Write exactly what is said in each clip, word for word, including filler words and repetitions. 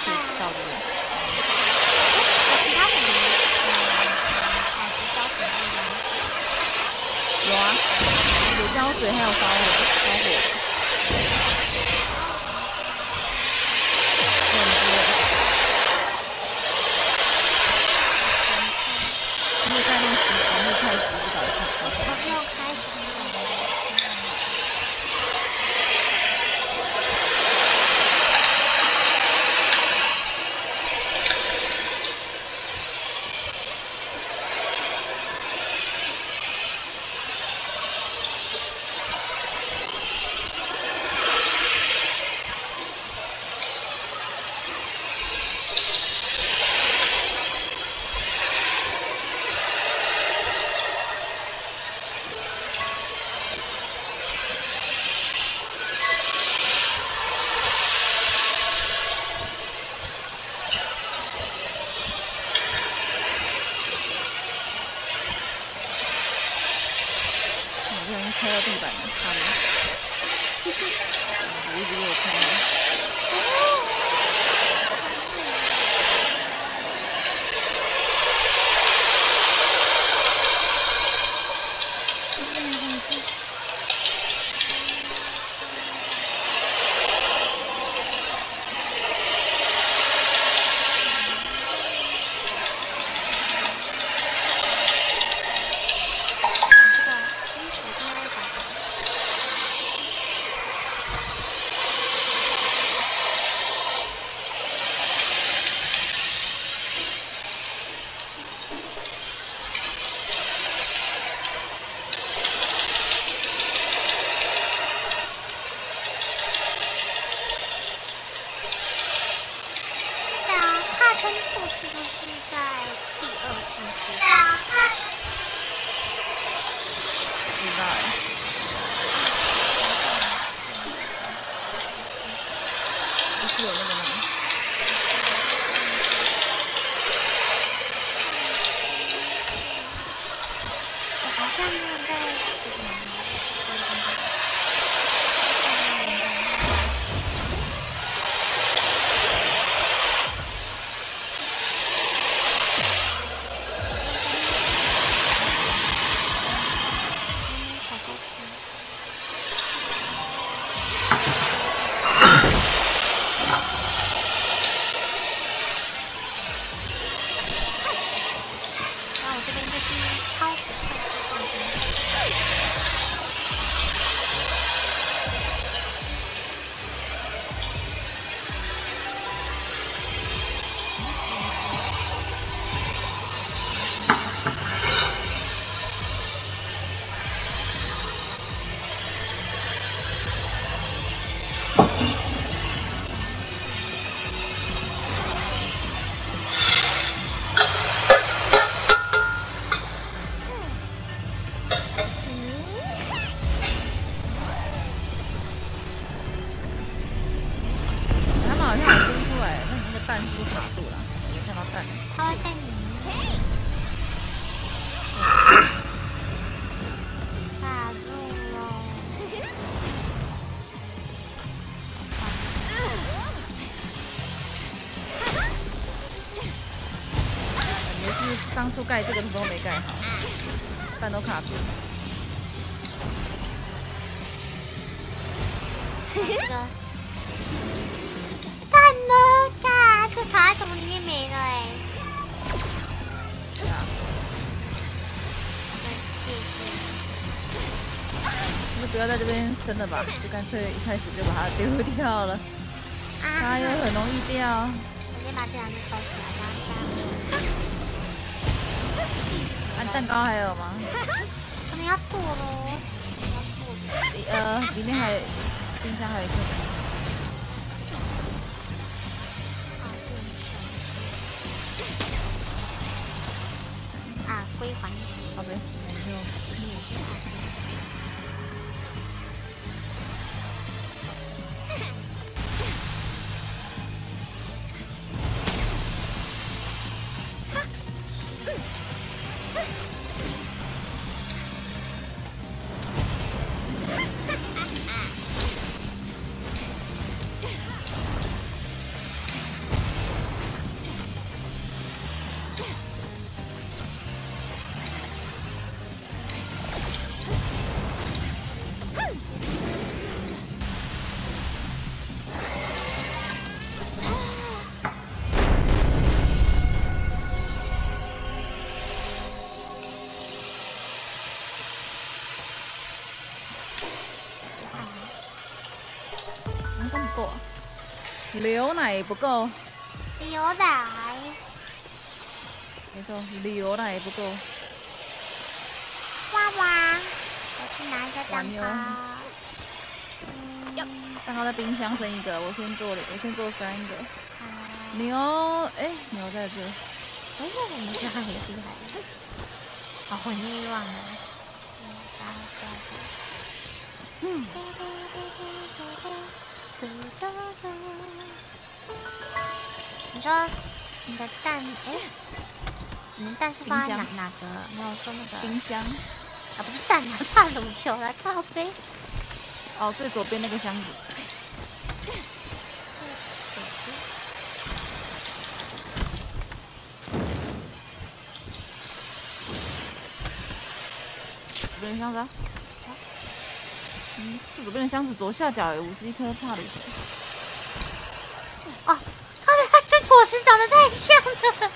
可以到这里。 有其他什么采集胶水之类的吗？ 有啊，有胶水，还有烧火，烧火的。很多。你有带那个石，你有开十字镐看？ 我只有开十字镐的。 踩到地板了，差点，我一直给我踩了。深处是不是在第二进区？不知道哎。不是有那个吗？ 我好像是在就是。 蛋是不是卡住了？我没看到蛋。 它会在里面。卡住了。 感觉是当初盖这个的时候没盖好，蛋都卡住。 这个。蛋呢？嘎，这卡在怎么里面没了哎、欸？ 对啊。 谢谢。 就不要在这边生了吧，就干脆一开始就把它丢掉了。啊、它又很容易掉。 我先把这两只收起来，然后这样。啊，蛋糕还有吗？ 可能要做喽。 呃，里面还有冰箱还有一些。归还。 好呗，那就你也是好。 都不够啊，牛奶也不够。 牛奶。 没错，牛奶也不够。 哇哇！我去拿一下蛋糕。 嗯，蛋糕在冰箱剩一个，我先做了，我先做三个。牛，哎，牛在这。 哎呀，我们家也厉害。好，我又忘了。嗯。你说你的蛋，哎，你的蛋是放在哪哪个？没有说那个冰箱啊，不是蛋啊，怕卤球来靠背。 哦，最左边那个箱子。左边的箱子啊。嗯，这左边的箱子左下角有五十一颗帕里球。 哦，它它跟果实长得太像了。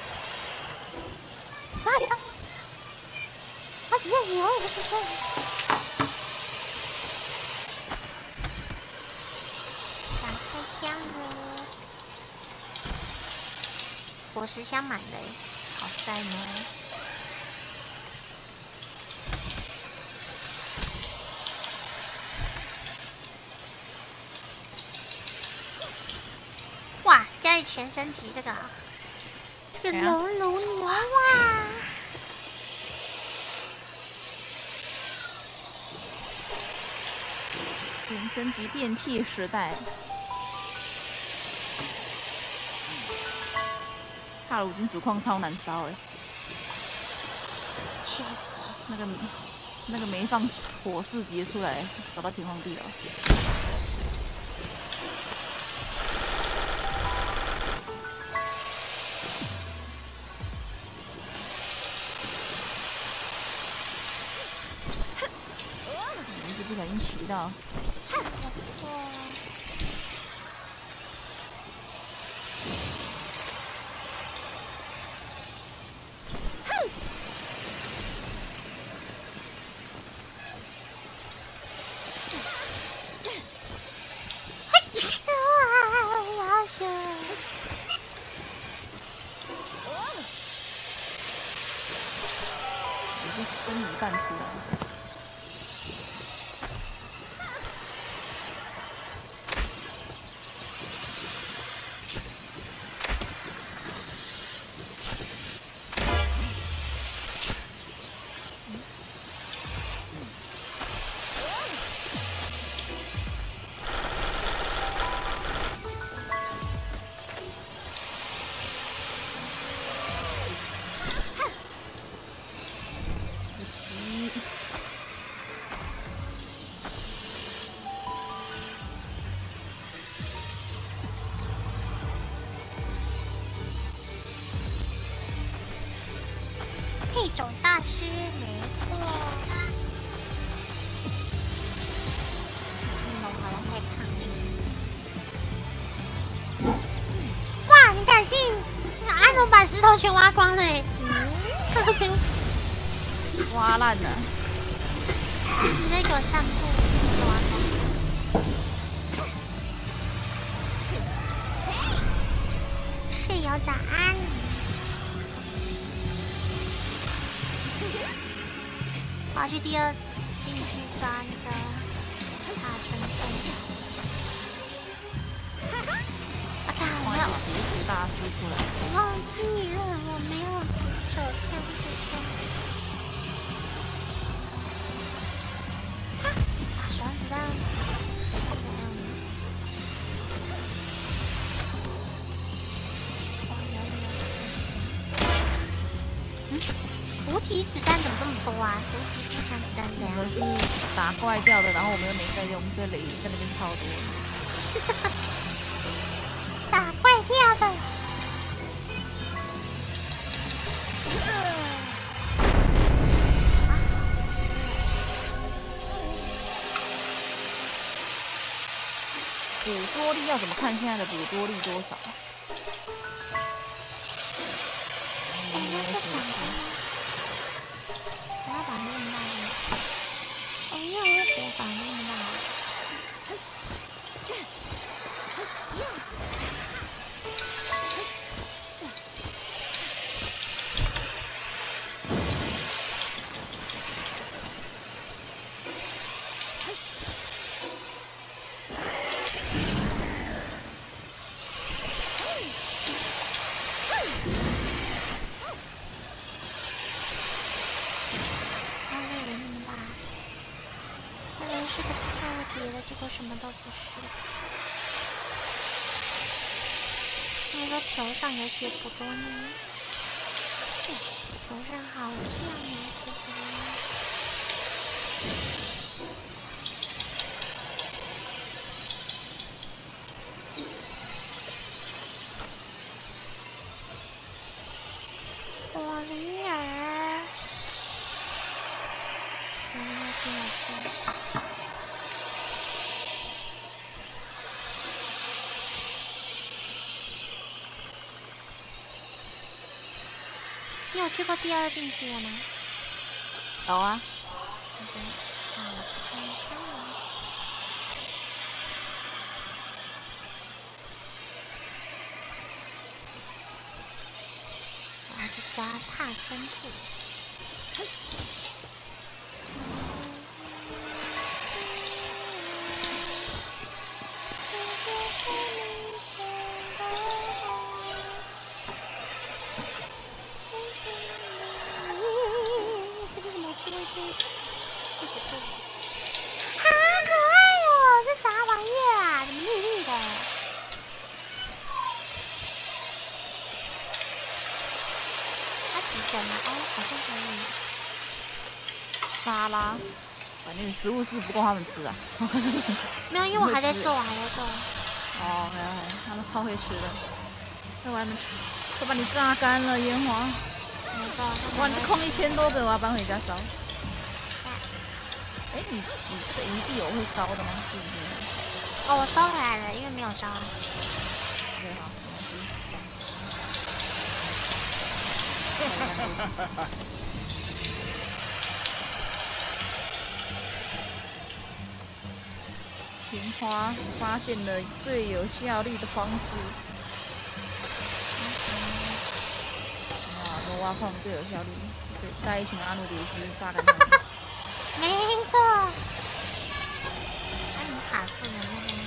哎呀！啊，几下几，我也不知道。打开箱了，果实箱满的，好帅呢。哇，家里全升级这个，这个龙龙牛啊！ 全升级电器时代。帕鲁金属矿超难烧哎。 确实， 那个那个没放火四级出来，烧到天荒地老。不小心骑到。跟你干出来。 配种大师，没错。这龙好像太抗议。哇，你敢信？安龙把石头全挖光了哎！ 挖烂了。 你在给我散步，挖光。室友早安。我要去第二进去抓那个大春凤场。我靠，我没有绝世大师出来。 我忘记了，我没有手枪这个。啊，手上子弹。嗯，无敌子弹怎么这么多啊？无敌步枪子弹这样。 我是打怪掉的，然后我们又没在用，所以雷在那边超多。 打怪掉的。捕捉力要怎么看？现在的捕捉力多少？应该是什么？不要把那么大的。哎呀，我别把那么大。 那个球上有些不多呢，球上好像有些不多。火灵儿，火灵儿挺有趣的。你有去过第二禁区了吗？ 有啊。 嗯，那我去看一看了。我要去抓踏针兔。好可爱哦！这啥玩意儿啊？怎么绿绿的？它几等啊？哦，好像可以。 沙拉，反正食物是不够他们吃啊。 没有，因为我还在做，我还在做。 哦，还还，他们超会吃的，在外面吃，都把你榨干了烟花。 没错。 哇，你空一千多个，我要搬回家烧。哎，你你这个营地有会烧的吗？是不是？ 哦，我收回来了，因为没有烧。 对，好，没关系。平花发现了最有效率的方式。啊，这挖矿最有效率，对，带一群阿努比斯榨干他们。 没错。那你卡住了那边。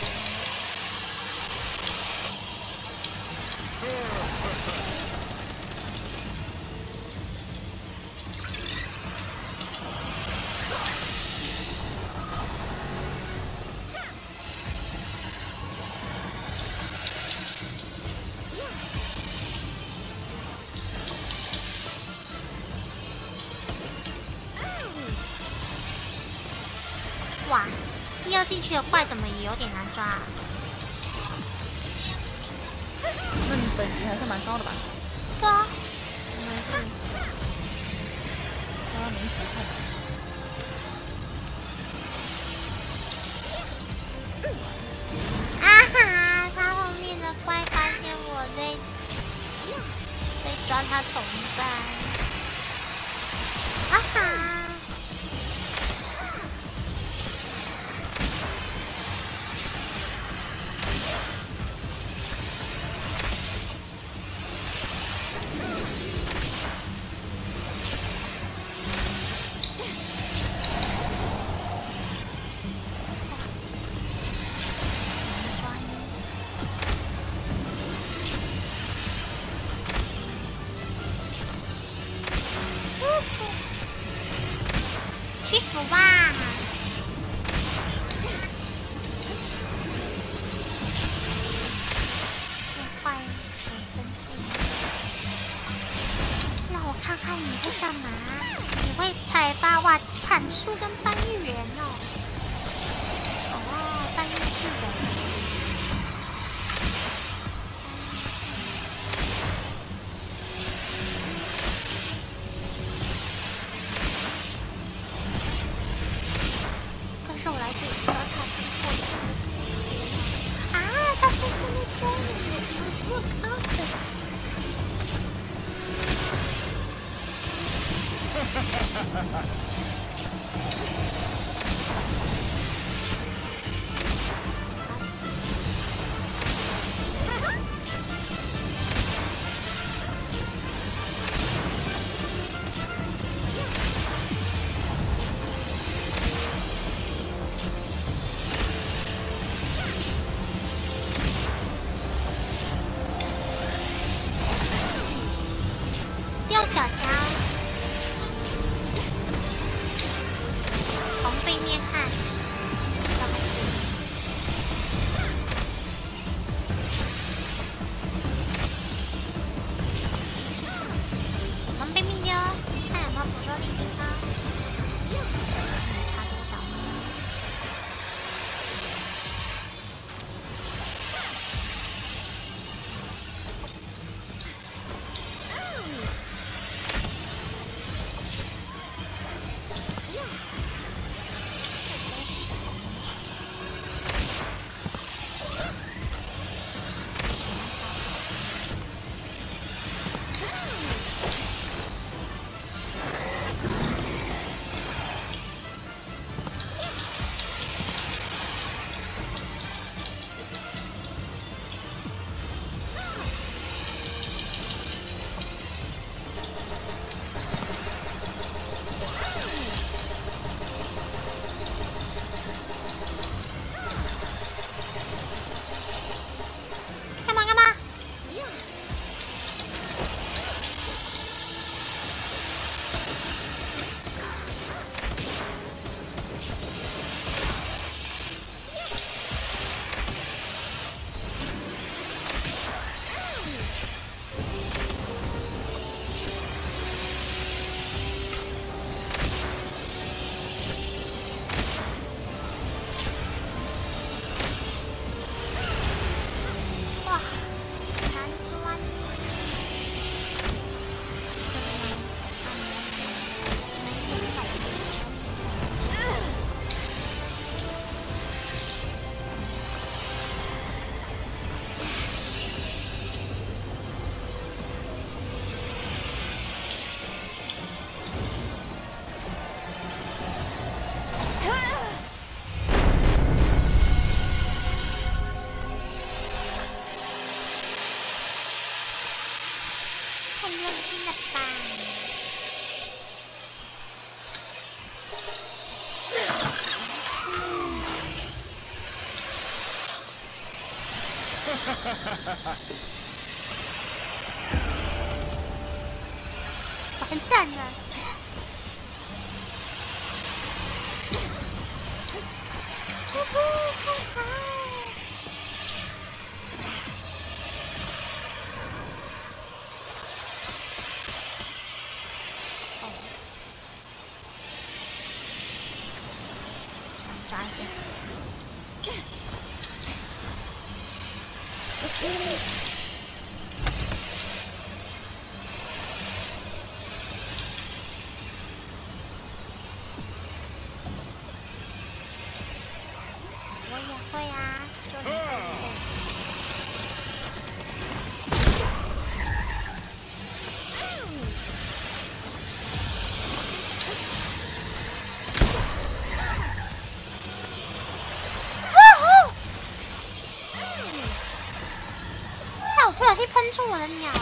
哇，第二进去的怪怎么也有点难抓啊？ 那你本局还是蛮高的吧？ 对啊，没事。 刚刚没时看。 啊哈！他后面的怪发现我在在抓他同伴。啊哈！去死吧！太坏了，很生气。让我看看你会干嘛？你会采伐哇阐述跟搬运员哦。哦，搬运式的。我来这里抓他之后啊，他在那边抓我，我靠的！哈哈哈哈哈！掉脚脚。 棒。哈哈哈哈哈！完蛋了！呼呼，快跑！哦，抓一下。我也会啊，就你会。哎，我不小心喷出我的鸟了。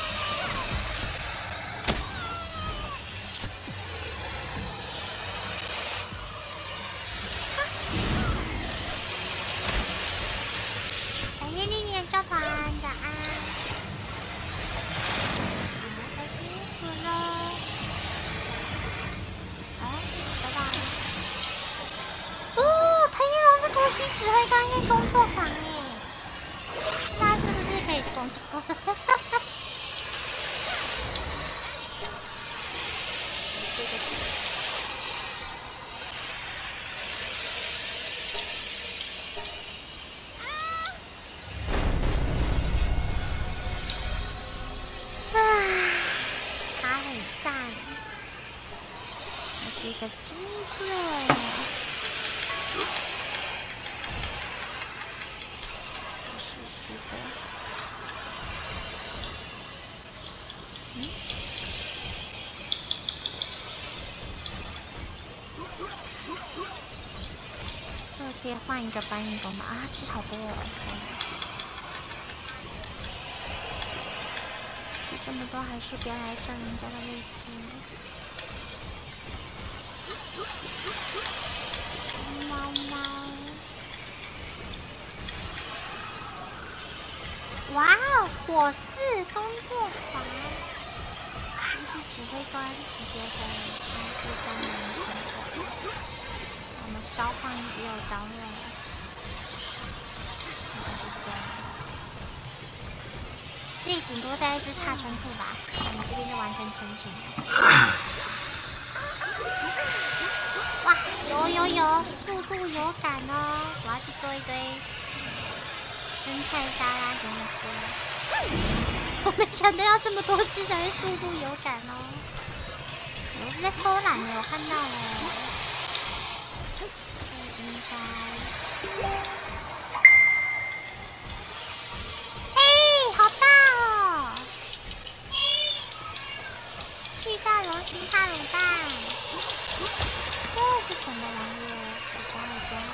教团的啊，太辛苦了。哎，拜拜。哦，谭一龙是突袭指挥官跟工作坊耶，他是不是可以工作？一个金队，是是的，嗯，这可以换一个搬运工吗？啊，吃好多哦，吃这么多还是别来占人家的位置。猫猫，哇哦，火四工作坊，你是指挥官，你觉得他是专门工作？我们消防也有招认，应该是这样。这里顶多带一只踏春兔吧，我们这边就完全成型了。哇，有有有，速度有感哦！我要去做一堆生菜沙拉给你吃。我没想到要这么多只才会速度有感哦。我是在偷懒的，我看到了。应该。哎，好大哦！巨大龙心大卤蛋。这是什么玩意儿？我抓一抓。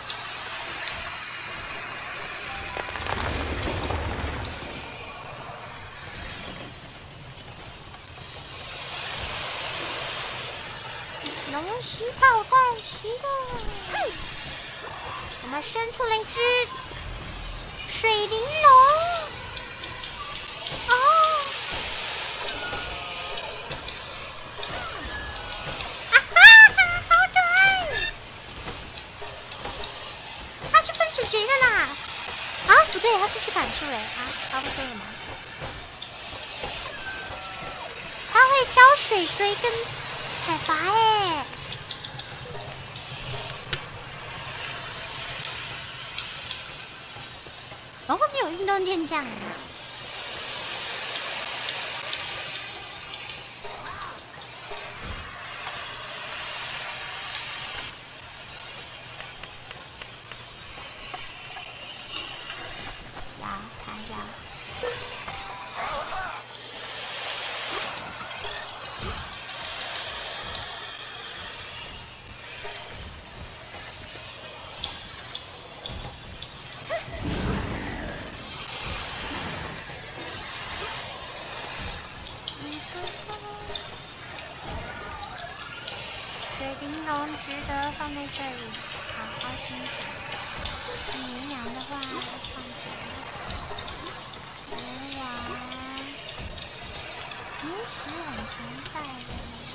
龙石炮弹启动！我们生出了一只水玲珑。哦！谁的啦？啊，不对，他是去砍树嘞啊！他会说什么？他会浇水水跟采伐哎。我后面有运动健将。 值得放在这里好好欣赏。绵羊的话放这里。国王，平时很常带的。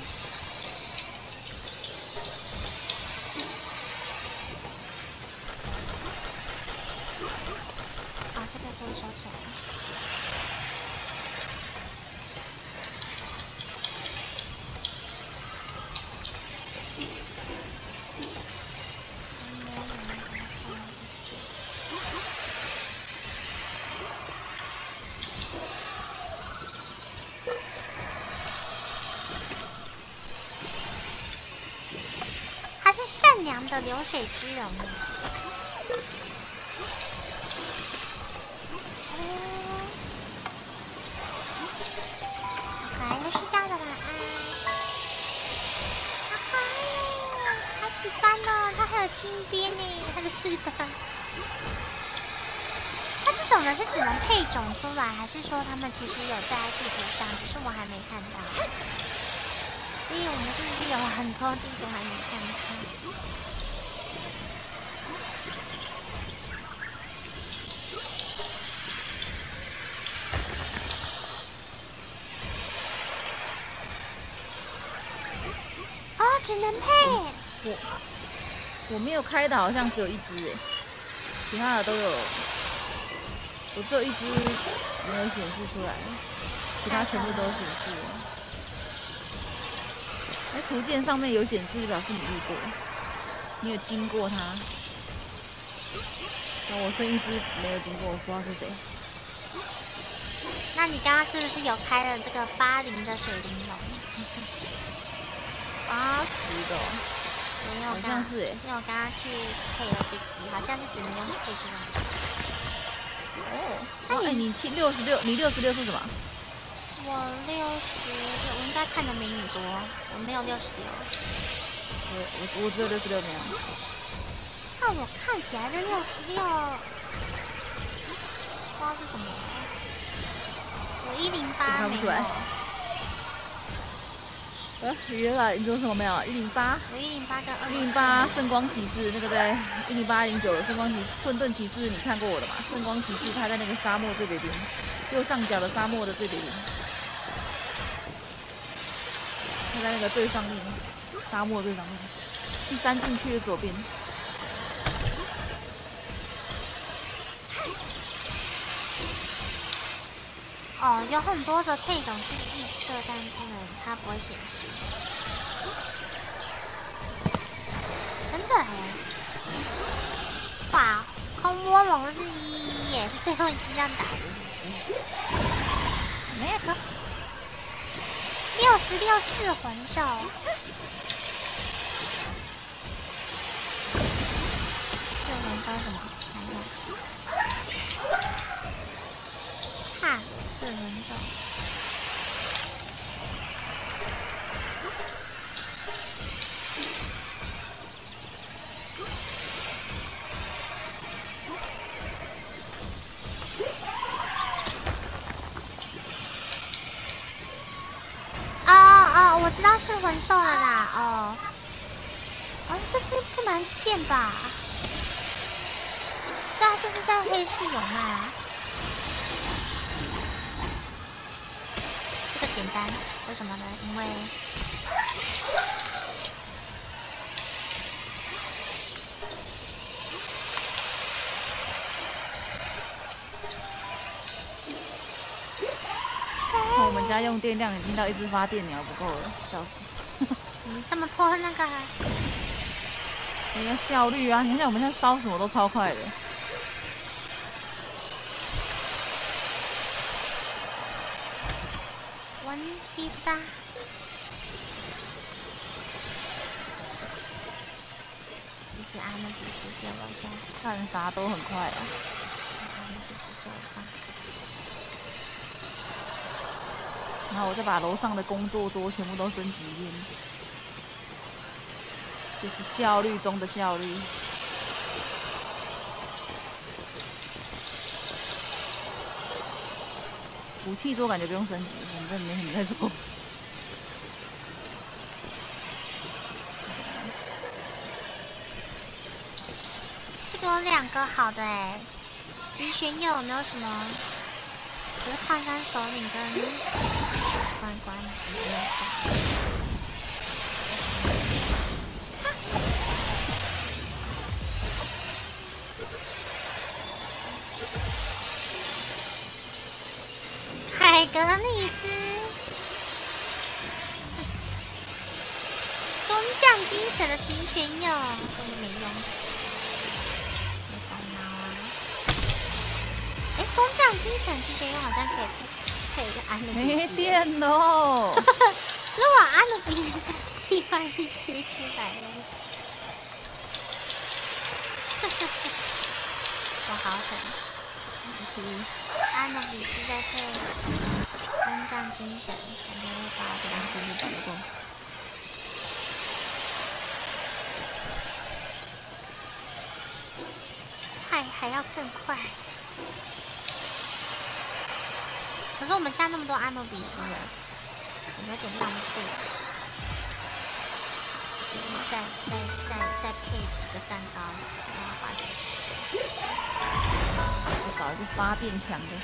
啊，这个可以收起来。善良的流水之人。可爱又睡觉了，晚安。好可爱哟，好喜欢哦！它还有金边呢，它的翅膀。它这种的是只能配种出来，还是说它们其实有在地图上，只是我还没看到？所以我们是不是有很多地图还没看到？哦，只能配。 我我没有开的，好像只有一只哎，其他的都有。我只有一只没有显示出来，其他全部都显示了。哎，图鉴上面有显示，表示你遇过，你有经过它。那我剩一只没有经过，我不知道是谁。 那你刚刚是不是有开了这个八零的水玲珑？ 八十的、哦，好像是哎。 因为我刚刚去配了这只，好像是只能用配出来。 哦，那你你七六十六，你六十六是什么？ 我六十六，我应该看的美女多，我没有六十六。 我我我只有六十六没有。 那我看起来的六十六，不知道是什么。我一零八看不出来。呃，原来你说什么没有？一零八。 我一零八跟二一零八圣光骑士那个在一零八零九圣光骑士混沌骑士，你看过我的吗？圣光骑士他在那个沙漠最北边，右上角的沙漠的最北边。他在那个最上面，沙漠最上面，第三进去的左边。 哦，有很多的配种是预设，但不能，它不会显示。真的哎！哇，空魔龙是一耶，是最后一只要打的，是不是？ 没有可。 六十六式魂兽。式魂兽什么？看一下。看式魂兽。我知道是魂兽了啦，哦，哦，这只不难见吧？对啊，这是在黑市有卖啊。这个简单，为什么呢？因为我们家用电量已经到一只发电鸟不够了，笑死！ 你这么拖那个， 你要效率啊！你看我们现在烧什么都超快的。 问题不大。一直按那第十九楼下， 看啥都很快啊。 按那第十九吧。 然后我再把楼上的工作桌全部都升级一遍，就是效率中的效率。武器桌感觉不用升级，反正没什么在做。 两个好的哎，极玄佑有没有什么？可是矿山首领跟关关没有中。海格力斯，工匠精神的极玄佑，根本没用。没烦恼啊！哎，工匠精神极玄佑好像可以配一个安乐比斯。 没电喽！ 如果安乐比斯替换一些出来了，我好狠。安乐比斯再配工匠精神，感觉会把这两个打得够。快，还要更快。可是我们现在那么多安乐比斯了，有点浪费。就是再再再再配几个蛋糕，然后花点时间。 我找一个发电强的。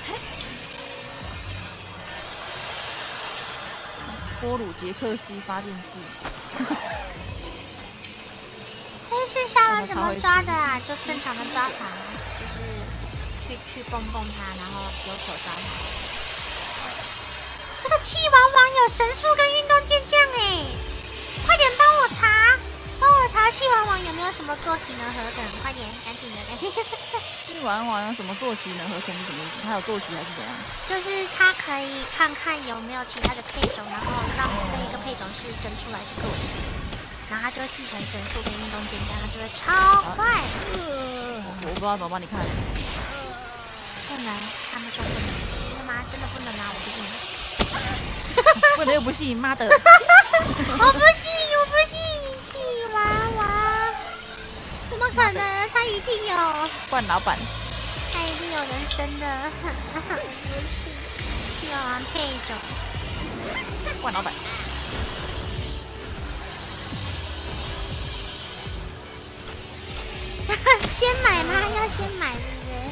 波鲁杰克斯发电室。 黑市杀人怎么抓的啊？就正常的抓法，就是去去蹦蹦它，然后有手抓它。这个气王王有神速跟运动健将哎，快点帮我查，帮我查气王王有没有什么坐骑能合成？快点，赶紧的，赶紧。 气王王有什么坐骑能合成是什么意思？他有坐骑还是怎样？ 就是他可以看看有没有其他的配种，然后让那一个配种是生出来是坐骑，然后他就会继承神速跟运动健将，他就会超快。 呃、我不知道怎么帮你看。 不能，他们说不能。真的吗？真的不能吗？我不信。 不能又不信，妈的！ 我不信，我不信，气娃娃，怎么可能？他一定有。 冠老板， 他一定有人生的。不信，气娃娃配种。 冠老板。 先买吗？要先买是不是？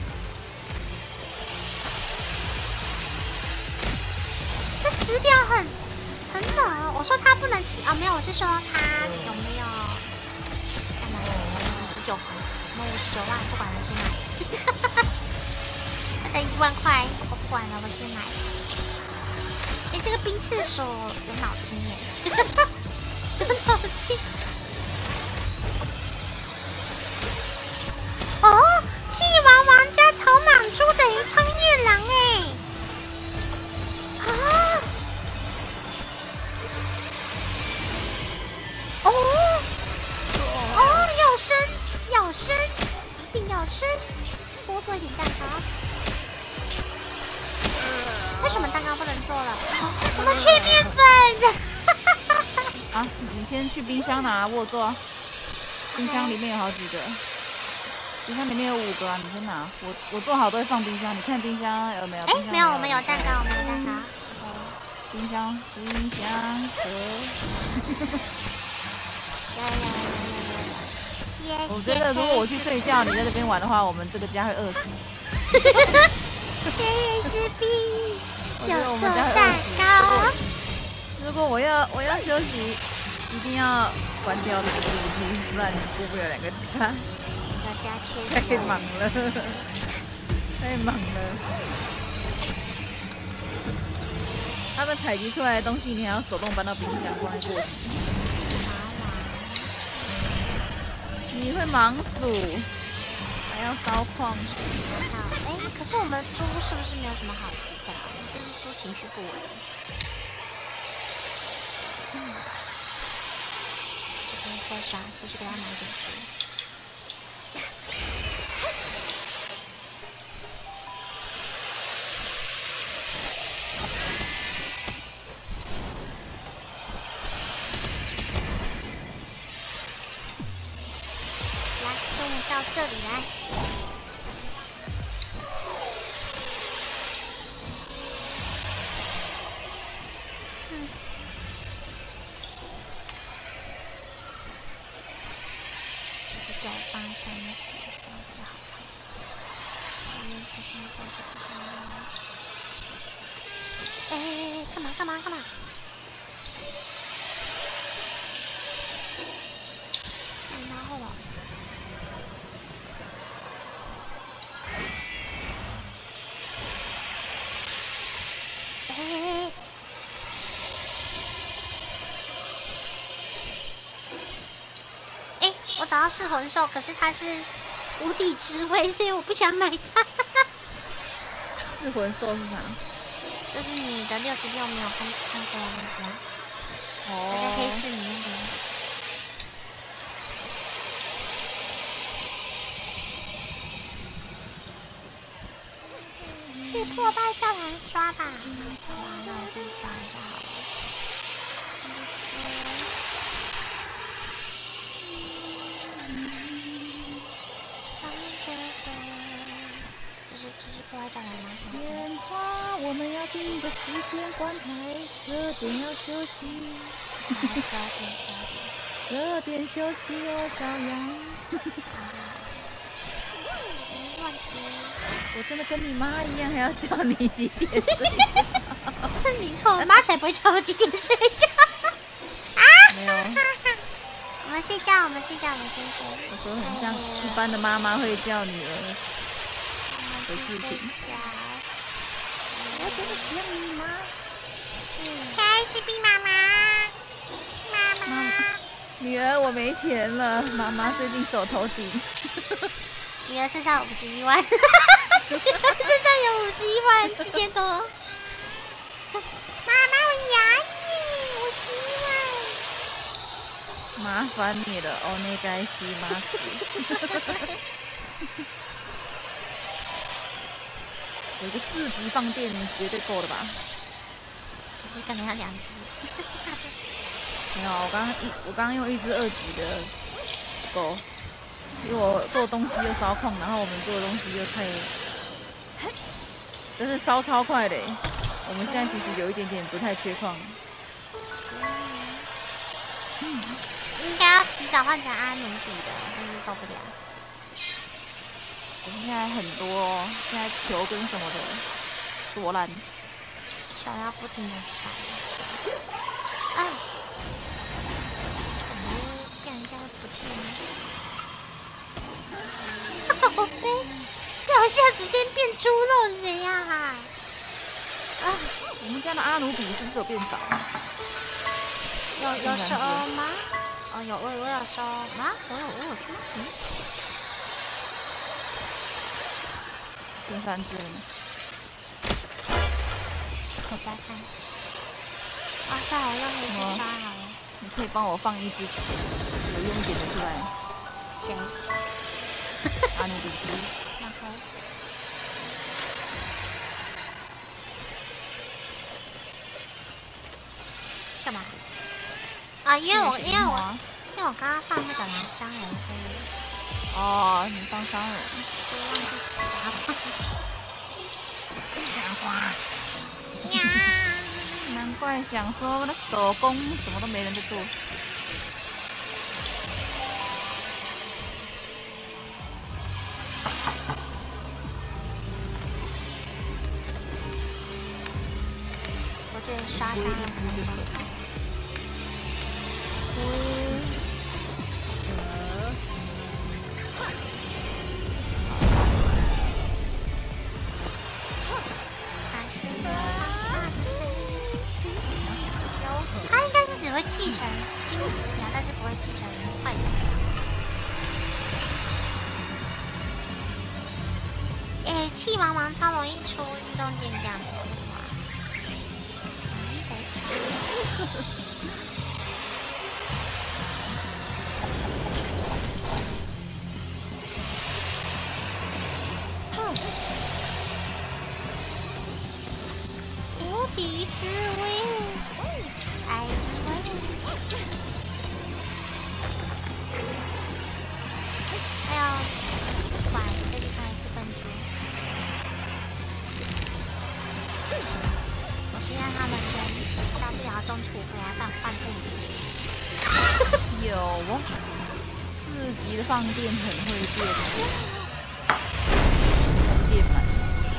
这词条很很冷。我说他不能骑啊、哦，没有，我是说他有没有？干嘛？五十九分，我五十九万，不管了，先买。他才一万块，我不管了，我先买。哎，这个冰刺手有脑筋耶，有脑筋。哦，气王王加草莽猪等于苍叶狼哎！啊！哦哦，要生要生，一定要生，多做一点蛋糕。为什么蛋糕不能做了？哦、我们去面粉。 啊，你先去冰箱拿，我有做啊。冰箱里面有好几个。冰箱里面有五个啊，你先拿。我我做好都会放冰箱，你看冰箱有没有？ 哎，没有，我们有蛋糕，我们有蛋糕。 冰箱，冰箱和。 有有有有有。谢谢。 我觉得如果我去睡觉，你在这边玩的话，我们这个家会饿死。 天野之冰有做蛋糕。 如果我要我要休息，一定要关掉这个录音，不然过不了两个家。 家缺太忙了，太忙了。他们采集出来的东西，你还要手动搬到冰箱放在过期。你会忙鼠，还要烧矿水。 好，哎，可是我们的猪是不是没有什么好吃的？就是猪情绪不稳。嗯。我再刷，继续给他买点猪。到这里来，嗯，这个叫八山曲，比较好看。 哎，干嘛干嘛干嘛？然后了。哎。哎，我找到噬魂兽，可是它是无底之灰，所以我不想买它。 噬魂兽是啥？ 就是你的六十六没有看看过的名字啊？ 哦。 在黑市里面的。去破败教堂刷吧。好吧，那我去刷一下好了。这是这是破败教堂吗？ 电话，我们要定个时间关台，十二点要休息。 十二点，十二点。 十二点休息哦，小羊。 没问题。 我真的跟你妈一样，还要叫你几点睡觉？ 你错，我妈才不会叫我几点睡觉。啊！ 没有。 我们睡觉，我们睡觉，我们先睡。 我说很像一般的妈妈会叫女儿的事情。我真的喜欢你妈。 开始比妈妈。妈妈。 女儿，我没钱了，妈妈最近手头紧。 女儿身上有五十一万，身上有五十一万，七千多。妈妈，我养你，五十一万。 麻烦你了，お願いします。有一个四级放电绝对够了吧？ 可是可能要两级。 没有，我刚刚一我刚刚用一只二级的不够。因为我做东西又烧矿，然后我们做的东西又太，真是烧超快的。我们现在其实有一点点不太缺矿。 嗯，应该要提早换成阿努比的，真是受不了。 我们现在很多哦，现在球跟什么的做烂， 球要不停的踩。啊！变人家不见了。好悲，掉下直接变猪肉怎样啊？啊！ 我们家的阿努比是不是有变少？ 有有收吗？哦，有我我有收吗？我有我有收吗？嗯。 剩三只了吗？ 我再看。哇塞，我用黑丝刷好了。 你可以帮我放一只有用一点的出来。 谁？ 阿努比斯。 然后。干嘛？啊，因为我因为我因为我刚刚放那个蓝商人，所以。 哦，你放商人。 就忘记啥放进去。 莲花。呀！难怪想说那手工怎么都没人在做。 我对刷伤了很多。 嗯。 他应该是只会继承金子呀，但是不会继承坏子。诶，气茫茫超容易出运动健将的话。无敌之威，爱威。还有，管这地方也是笨猪。我先让他们先，大不了中途回来放放电。 有哦，四级的放电很会电，电满。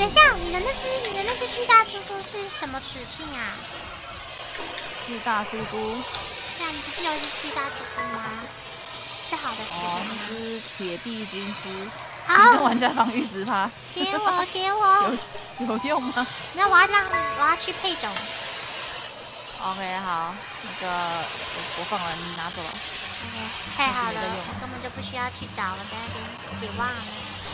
等一下，你的那只你的那只巨大猪猪是什么属性啊？ 巨大猪猪。 对啊，你不是有一只巨大猪猪吗？是好的词哦， 吗？ 那只铁臂军师，提好， 升玩家防御十趴。 给我给我。 有有用吗？ 没有，我要让我要去配种。 OK， 好，那个我我放了，你拿走了。 OK， 太好了，我根本就不需要去找了，在那边给忘了。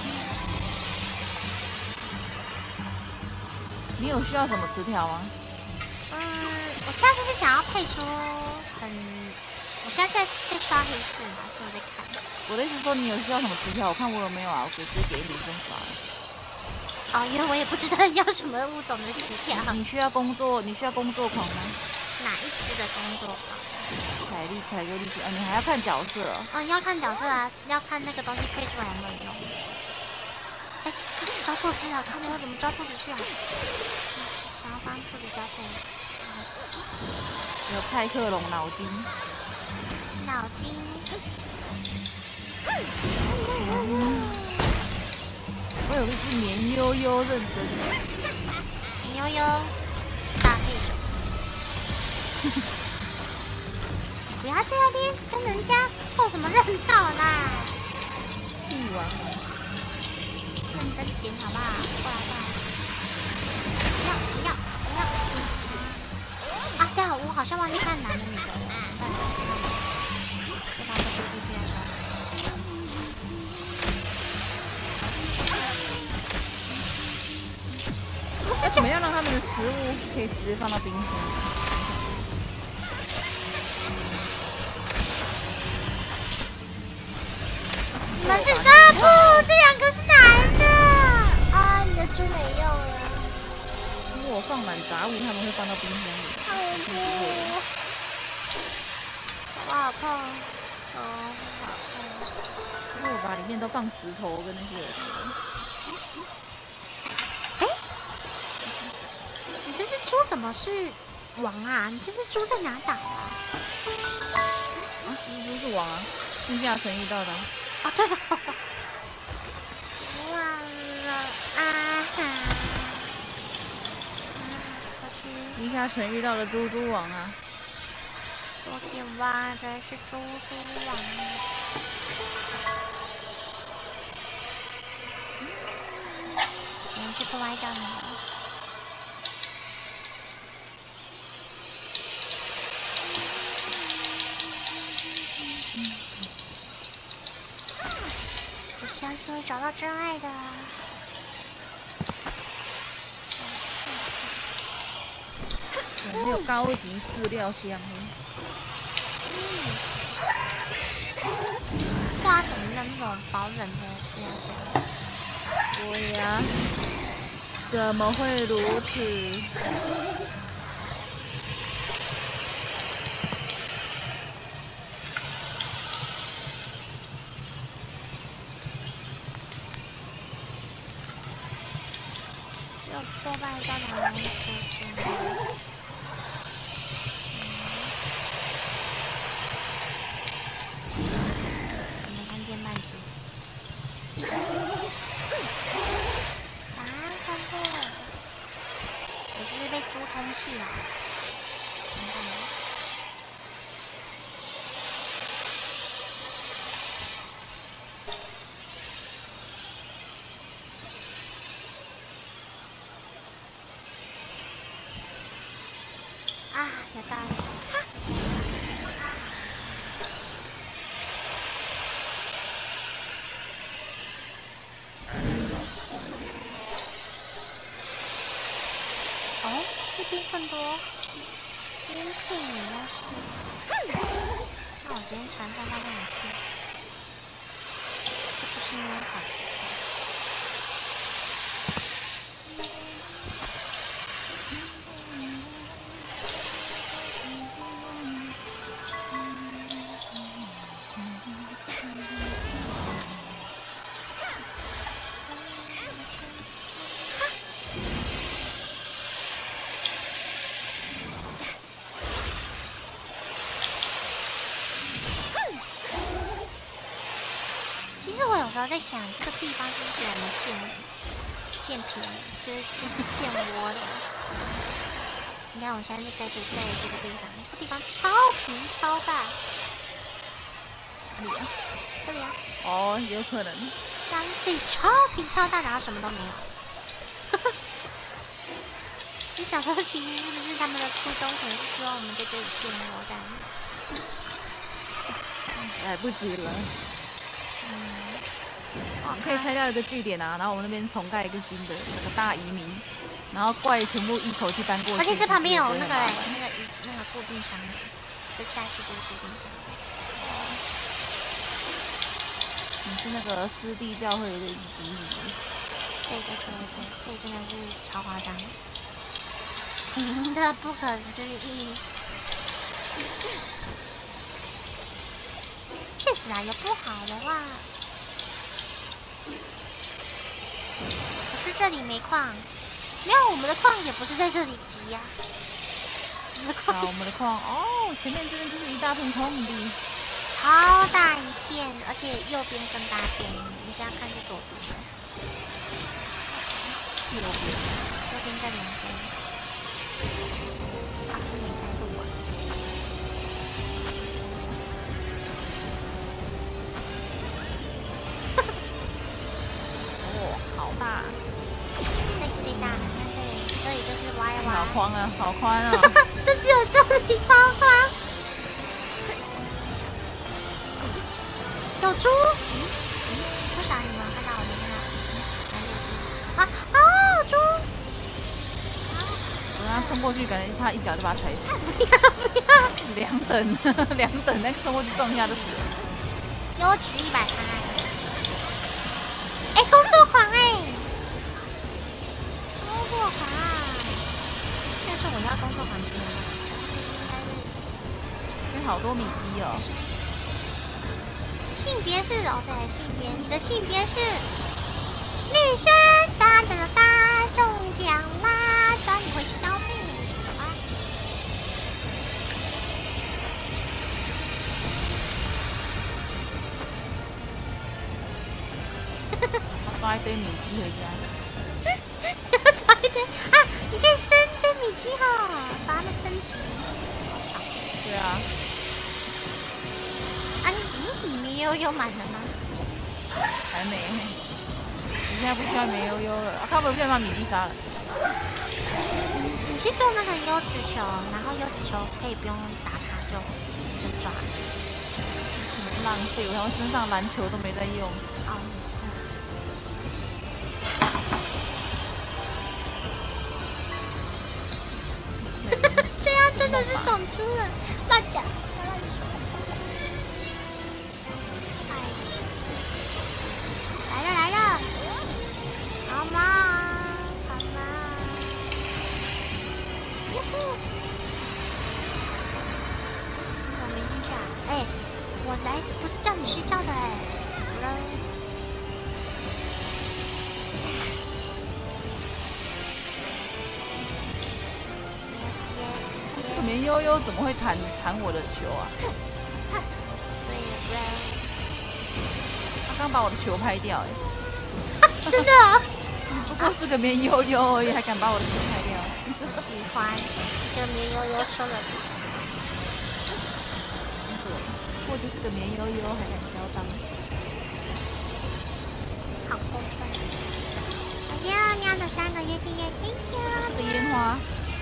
你有需要什么词条吗？ 嗯，我现在就是想要配出很，我现在在在刷黑市嘛，所以我在看。 我的意思说你有需要什么词条？我看我有没有啊，我直接给你分刷了。 哦，因为我也不知道要什么物种的词条。 你需要工作，你需要工作狂吗？ 哪一只的工作狂？ 凯莉、凯优丽，啊，你还要看角色哦。 哦，你要看角色啊，要看那个东西配出来有没有用。哎，抓错只了，看你会怎么抓兔子去啊？想要帮兔子交配。 有派克龙脑筋。 脑筋。 我有一只绵悠悠认真。 绵悠悠，大配种。不要在那边跟人家凑什么热闹啦！ 屁王， 认真点好不好？过来过来！不要不要不要！啊，对啊，我好像忘记看男的女的了。先把这个弟弟来说。不是， 怎么样让他们的食物可以直接放到冰箱？ 你们是啊不，这两个是男的啊！你的猪没用了。 如果我放满杂物，他们会放到冰箱里。 好不，我好痛，哦，好痛。 如果我把里面都放石头跟那些…… 哎，你这只猪怎么是王啊？你这只猪在哪打啊？ 啊，这只猪是王啊，地下城遇到的。 啊，对了，忘了啊哈！啊，我去， 地下城遇到的猪猪王啊！ 昨天挖的是猪猪王。我们去破坏掉你了。我相信会找到真爱的。 没有高级饲料箱。 哇，怎么用那种保冷的饲料箱？ 对呀，怎么会如此？ 又破坏到哪里去？我们看电鳗机。啊，看错了！我就是被猪通气了。你看吗？啊，有道理。哦，这边更多边片也要是。那我今天传送到哪里去？这不是因为好奇怪。其实我有时候在想，这个地方是不是给我们建建平，就是就是建窝的。你看我现在就在这在这个地方，这个地方超平超大。 这里啊， 这里啊。 哦，有可能。 但这里超平超大，然后什么都没有。你想说，其实是不是他们的初衷可能是希望我们在这里建窝，但来不及了。 嗯， 我们可以拆掉一个据点啊，然后我们那边重盖一个新的这个大移民，然后怪全部一口气搬过去。 而且这旁边有那个嘞，那个那个固定商店，就下去就是固定商店。 你是那个湿地教会的遗迹里。 对对对对，这真的是超夸张，平的不可思议。确实啊，有不好的话，可是这里没矿，没有我们的矿也不是在这里集呀、啊。我们的矿， 啊，我们的矿哦，前面这边就是一大片空地， 超大一片，而且右边更大片。你现在看是左边。 右边， 右边在两边，他是没在录啊。 哦，好大！ 这里最大，你看这里，这里就是歪歪。 好宽啊，好宽啊！ 就只有这里超宽。有猪？不少你们看到我的那个？啊啊！猪！ 我让他冲过去，感觉他一脚就把他踩死。 不要不要！ 两等，两等，那冲过去撞一下就死了。 优取一百趴。哎，工作狂哎！工作狂啊！但是我要工作狂机吗？应该是。 这边好多米鸡哦。 性别是哦，对，性别，你的性别是女生，哒哒哒哒，中奖啦！抓你回去交配，好吧？ 我抓一堆米鸡回家。 抓一堆啊！你可以生一堆米鸡哈，把它们升级。 对啊。 啊，你里面又又满了吗？ 还没。你现在不需要煤悠悠了，啊，他们不要把米粒杀了。 你你去做那个优质球，然后优质球可以不用打它，就一直就抓。 浪费，我好像身上篮球都没在用。 哦，也是。这样真的是种出了，乱讲，乱说。来了来了，好吗？好吗？呜呼！我没进去啊。哎，我来不是叫你睡觉的哎。 这个绵悠悠怎么会弹弹我的球啊？ 对对。 他刚把我的球拍掉哎。 真的啊？ 你不过是个绵悠悠而已，还敢把我的球拍掉？ 喜欢这个绵悠悠说了不行。 我就是个绵悠悠，还敢嚣张？ 好过分！我要喵的三个月订阅，谢谢。 这是个烟花。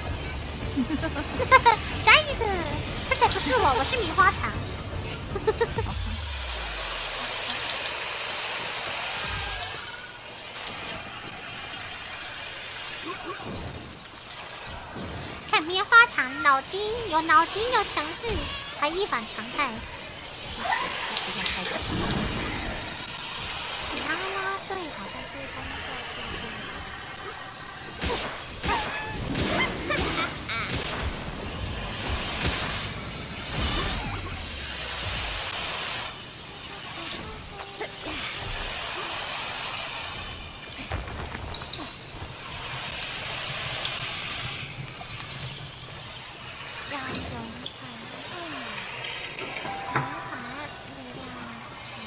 啥意思？这才不是我，我是棉花糖。看棉花糖，脑筋有脑筋有强势，还一反常态。这这这开的。啦啦队好像是工作顺利。要勇敢，勇敢，力量。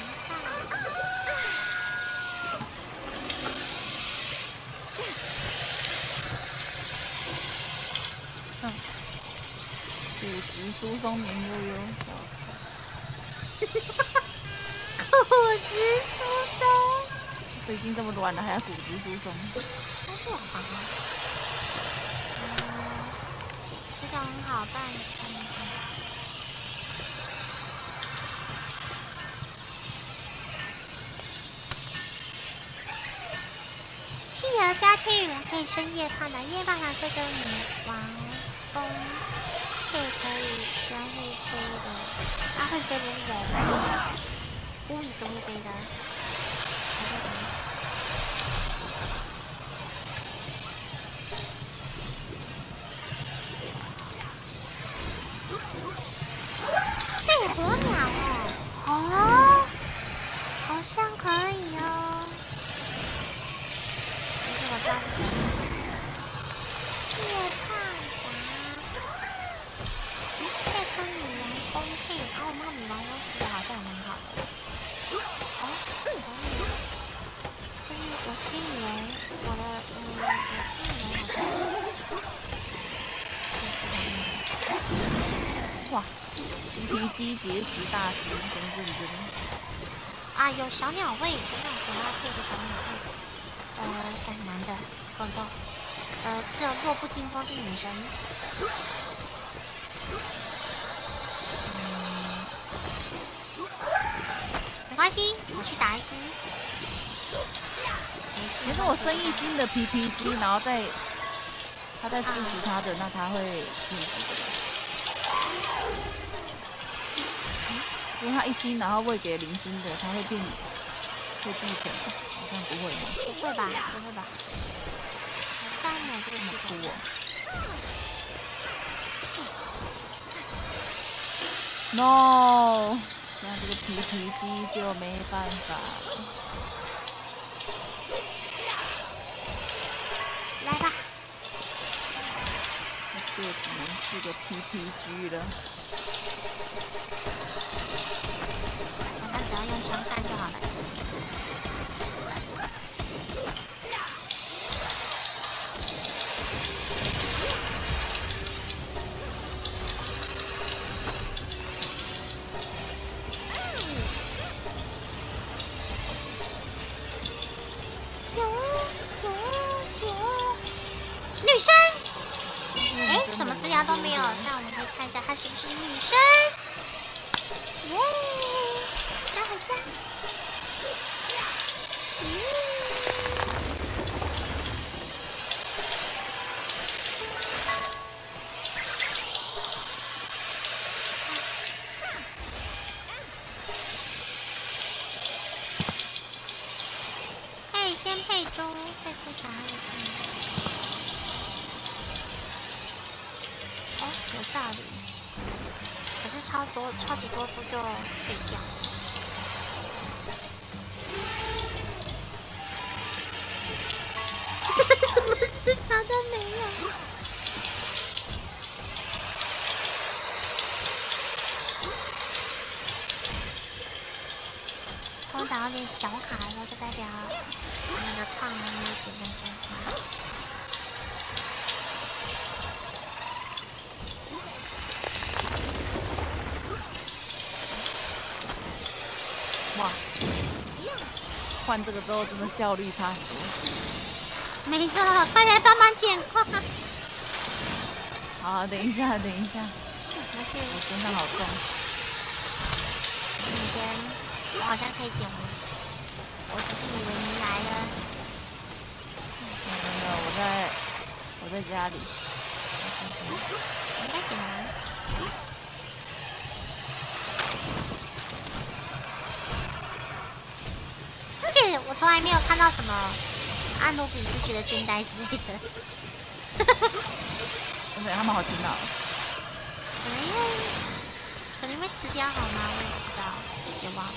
疏松绵悠悠，笑死！ 骨质疏松， 都已经这么软了，还要骨质疏松？ 好不好？嗯，吃的很好，但嗯。 企鹅家天宇可以升夜胖的，夜胖蓝色跟女王蜂这可以先会飞的，它、啊、会飞不是人，乌里是会飞的。贝火鸟哦，哦，好像可以哦。 我抓不住。夜胖达，再跟女王蜂配，然后我们女王蜂吃的好像也蛮好的。哦，可以。但是我听以为我的，嗯，我听以为好像。 哇，皮皮鸡结石大师，真认真。 啊，有小鸟胃，那我给它配个小鸟胃。 呃，很难的，够够。呃，只有弱不禁风是女神。嗯，没关系，我去打一只。没事。 其实我生一星的 P P G， 然后再他再支持他的，那他会变几个？如果他一星，然后喂给零星的，他会变会继承。 好像不会吗？ 不会吧？不会吧？我刚没有这个系统。 No， 这样这个皮皮鸡就没办法了。 来吧。 那就只能是个皮皮鸡了。 反正只要用枪干就好了。 女生，哎，什么资料都没有，那我们可以看一下她是不是女生。耶，加回家。可以先配猪，配出啥的？ 哦，有道理。可是超多、超级多猪就废掉。什么吃法都没有。我打到点小卡，然后就代表那个胖的那个几分钟。 哇，换这个之后真的效率差很多。 没错，快来帮忙捡矿。 好，等一下，等一下。 没事， 我身上好重。 你先。 我好像可以捡回，我只是以为你来了。 没有没有，我在我在家里。 你在捡完？而且我从来没有看到什么阿努比斯觉得倦怠之类的。 真的，他们好勤劳。 可能因为可能因为吃比较好吗？我也不知道，也忘了。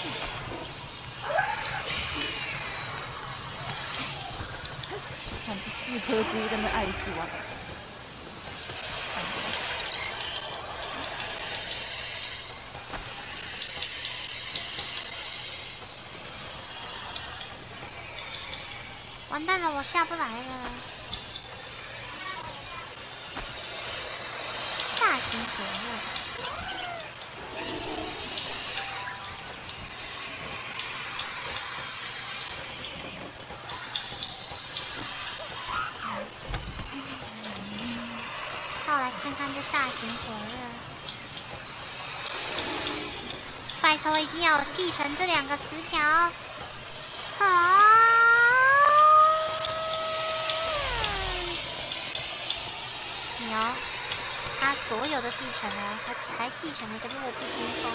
看这四颗菇在那爱树啊！ 完蛋了，我下不来了。大型可恶！ 大型火热，拜托一定要有继承这两个词条。好，有他所有的继承了，他还继承了一个落地天风。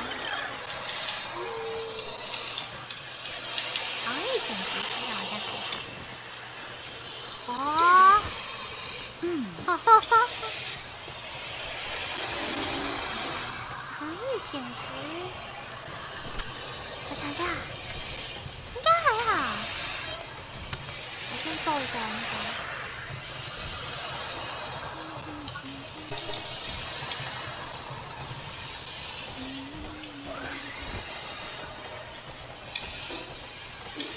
防御捡石至少好像还好。哦，嗯，哈哈哈。防御捡石，我想想，应该还好。我先揍一个那个。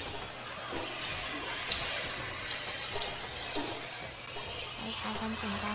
还很简单。